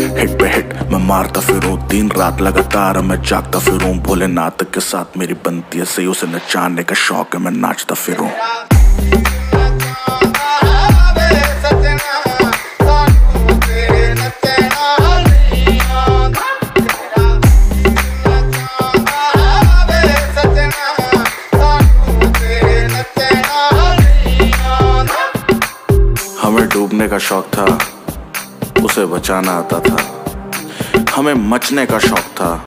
Hit पे hit मैं मारता फिरूं, दिन रात लगातार मैं जागता फिरूं। भोलेनाथ के साथ मेरी बनती है सही, उसे नचाने का शौक है मैं नाचता फिरूं। हमें डूबने का शौक था, उसे बचाना आता था। हमें मचने का शौक था,